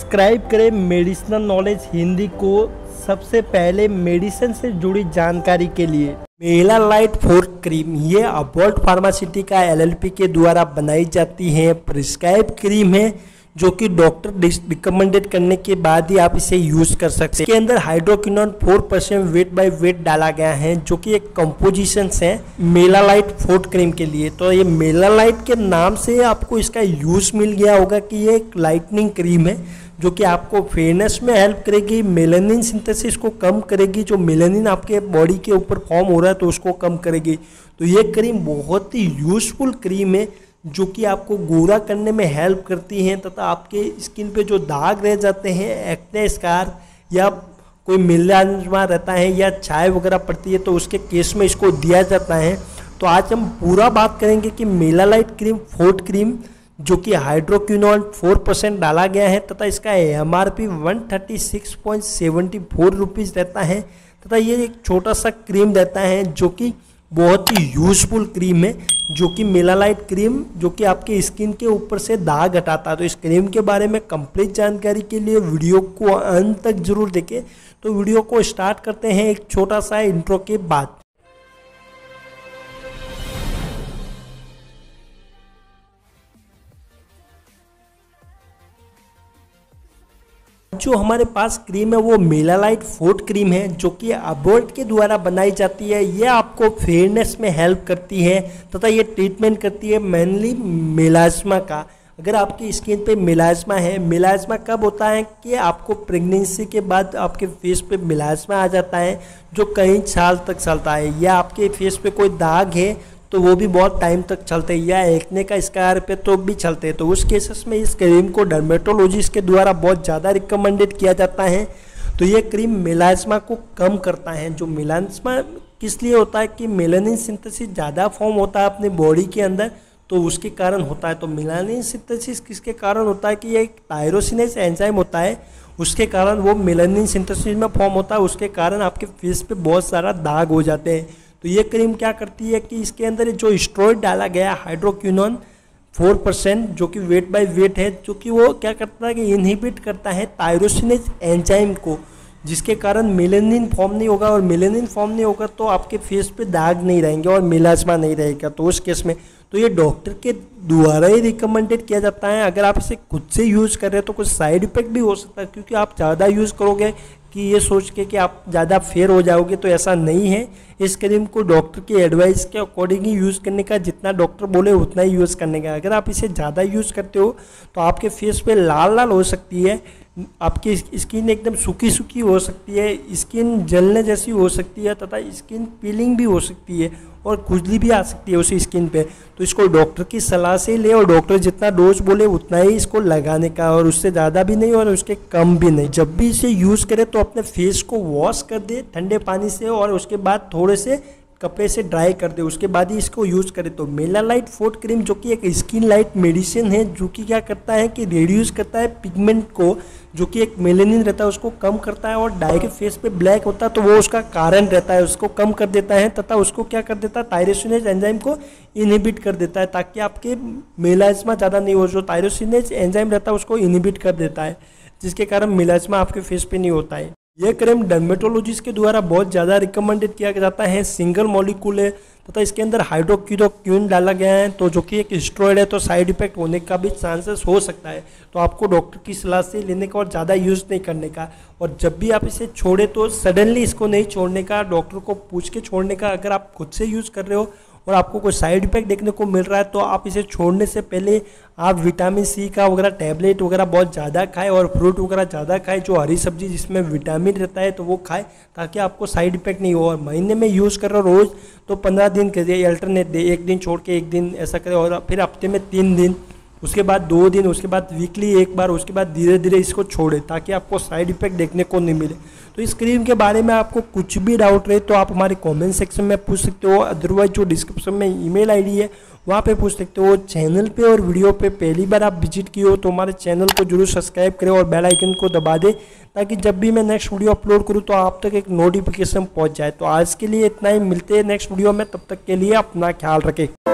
Subscribe करें medicinal knowledge Hindi को सबसे पहले मेडिसिन से जुड़ी जानकारी के लिए। मेला लाइट 4 क्रीम ये अबॉल्ट फार्मास्यूटिका LLP के द्वारा बनाई जाती है। प्रिस्क्राइब क्रीम है जो कि डॉक्टर रिकमेंडेड करने के बाद ही आप इसे यूज कर सकते हैं। इसके अंदर हाइड्रोक्विनोन 4% वेट बाय वेट डाला गया है जो कि एक कंपोजिशन है मेला लाइट 4 क्रीम के लिए। तो ये मेला लाइट के नाम से आपको इसका यूज मिल गया होगा कि ये एक लाइटनिंग क्रीम है जो कि आपको फेयरनेस में हेल्प करेगी, मेलानिन सिंथेसिस को कम करेगी, जो मेलानिन आपके बॉडी के ऊपर फॉर्म हो रहा है तो उसको कम करेगी। तो ये क्रीम बहुत ही यूजफुल क्रीम है जो कि आपको गोरा करने में हेल्प करती हैं तथा आपके स्किन पे जो दाग रह जाते हैं, एक्ने स्कार या कोई मेलान्मा रहता है या छाई वगैरह पड़ती है तो उसके केस में इसको दिया जाता है। तो आज हम पूरा बात करेंगे कि मेला लाइट क्रीम 4 क्रीम जो कि हाइड्रोक्विनोन 4% डाला गया है तथा इसका MRP 136.74 रुपीज़ रहता है तथा ये एक छोटा सा क्रीम रहता है जो कि बहुत ही यूजफुल क्रीम है जो कि मेला लाइट क्रीम जो कि आपके स्किन के ऊपर से दाग हटाता है। तो इस क्रीम के बारे में कंप्लीट जानकारी के लिए वीडियो को अंत तक जरूर देखें। तो वीडियो को स्टार्ट करते हैं एक छोटा सा इंट्रो के बाद। जो हमारे पास क्रीम है वो मेला लाइट 4 क्रीम है जो कि अबॉल्ट के द्वारा बनाई जाती है। ये आपको फेयरनेस में हेल्प करती है तथा ये ट्रीटमेंट करती है मेनली मेलास्मा का। अगर आपकी स्किन पे मेलास्मा है, मेलास्मा कब होता है कि आपको प्रेगनेंसी के बाद आपके फेस पे मेलास्मा आ जाता है जो कई साल तक चलता है, या आपके फेस पे कोई दाग है तो वो भी बहुत टाइम तक चलते हैं, या एक्ने का स्कार पे तो भी चलते हैं। तो उस केसेस में इस क्रीम को डर्मेटोलॉजिस्ट के द्वारा बहुत ज़्यादा रिकमेंडेड किया जाता है। तो ये क्रीम मेलास्मा को कम करता है। जो मेलास्मा किस लिए होता है कि मेलानिन सिंथेसिस ज़्यादा फॉर्म होता है अपने बॉडी के अंदर तो उसके कारण होता है। तो मेलानिन सिंथेसिस किसके कारण होता है कि ये एक टायरोसिनेज एंजाइम होता है, उसके कारण वो मेलानिन सिंथेसिस में फॉर्म होता है, उसके कारण आपके फेस पे बहुत सारा दाग हो जाते हैं। तो ये क्रीम क्या करती है कि इसके अंदर जो स्टेरॉइड डाला गया है हाइड्रोक्विनोन 4% जो कि वेट बाय वेट है, जो कि वो क्या करता है कि इनहिबिट करता है टायरोसिनेज एंजाइम को, जिसके कारण मेलानिन फॉर्म नहीं होगा, और मेलानिन फॉर्म नहीं होगा तो आपके फेस पे दाग नहीं रहेंगे और मेलास्मा नहीं रहेगा। तो उस केस में तो ये डॉक्टर के द्वारा ही रिकमेंडेड किया जाता है। अगर आप इसे खुद से यूज़ कर रहे हो तो कुछ साइड इफेक्ट भी हो सकता है क्योंकि आप ज़्यादा यूज़ करोगे कि ये सोच के कि आप ज़्यादा फेयर हो जाओगे, तो ऐसा नहीं है। इस क्रीम को डॉक्टर की एडवाइस के अकॉर्डिंग ही यूज़ करने का, जितना डॉक्टर बोले उतना ही यूज़ करने का। अगर आप इसे ज़्यादा यूज़ करते हो तो आपके फेस पे लाल लाल हो सकती है, आपकी स्किन एकदम सूखी सूखी हो सकती है, स्किन जलने जैसी हो सकती है तथा स्किन पीलिंग भी हो सकती है और खुजली भी आ सकती है उसी स्किन पे। तो इसको डॉक्टर की सलाह से ले और डॉक्टर जितना डोज बोले उतना ही इसको लगाने का, और उससे ज़्यादा भी नहीं और उसके कम भी नहीं। जब भी इसे यूज़ करें तो अपने फेस को वॉश कर दे ठंडे पानी से और उसके बाद थोड़े से कपड़े से ड्राई कर दे, उसके बाद ही इसको यूज़ करें। तो मेला लाइट 4 क्रीम जो कि एक स्किन लाइट मेडिसिन है जो कि क्या करता है कि रिड्यूस करता है पिगमेंट को, जो कि एक मेलानिन रहता है उसको कम करता है, और डाई के फेस पे ब्लैक होता है तो वो उसका कारण रहता है, उसको कम कर देता है तथा उसको क्या कर देता है टायरोसिनेज एंजाइम को इनहिबिट कर देता है ताकि आपके मेलास्मा ज़्यादा नहीं हो। जो टायरोसिनेज एंजाइम रहता है उसको इनहिबिट कर देता है जिसके कारण मेलास्मा आपके फेस पे नहीं होता है। यह क्रीम डर्मेटोलॉजिस्ट के द्वारा बहुत ज़्यादा रिकमेंडेड किया जाता है। सिंगल मॉलिक्यूल है तथा इसके अंदर हाइड्रोक्विनोन डाला गया है तो जो कि एक स्टेरॉइड है, तो साइड इफेक्ट होने का भी चांसेस हो सकता है। तो आपको डॉक्टर की सलाह से लेने का और ज़्यादा यूज़ नहीं करने का, और जब भी आप इसे छोड़े तो सडनली इसको नहीं छोड़ने का, डॉक्टर को पूछ के छोड़ने का। अगर आप खुद से यूज़ कर रहे हो और आपको कोई साइड इफेक्ट देखने को मिल रहा है तो आप इसे छोड़ने से पहले आप विटामिन C का वगैरह टैबलेट वगैरह बहुत ज़्यादा खाएं और फ्रूट वगैरह ज़्यादा खाएं, जो हरी सब्जी जिसमें विटामिन रहता है तो वो खाएं ताकि आपको साइड इफेक्ट नहीं हो। और महीने में यूज़ कर रहे हो रोज़ तो 15 दिन करिए, अल्टरनेट डे, एक दिन छोड़ के एक दिन ऐसा करें, और फिर हफ्ते में 3 दिन, उसके बाद 2 दिन, उसके बाद वीकली एक बार, उसके बाद धीरे धीरे इसको छोड़े ताकि आपको साइड इफेक्ट देखने को नहीं मिले। तो इस क्रीम के बारे में आपको कुछ भी डाउट रहे तो आप हमारे कमेंट सेक्शन में पूछ सकते हो, अदरवाइज जो डिस्क्रिप्शन में ईमेल आईडी है वहाँ पे पूछ सकते हो। चैनल पे और वीडियो पे पहली बार आप विजिट किए हो तो हमारे चैनल को जरूर सब्सक्राइब करें और बेल आइकन को दबा दें ताकि जब भी मैं नेक्स्ट वीडियो अपलोड करूँ तो आप तक एक नोटिफिकेशन पहुँच जाए। तो आज के लिए इतना ही, मिलते हैं नेक्स्ट वीडियो में, तब तक के लिए अपना ख्याल रखें।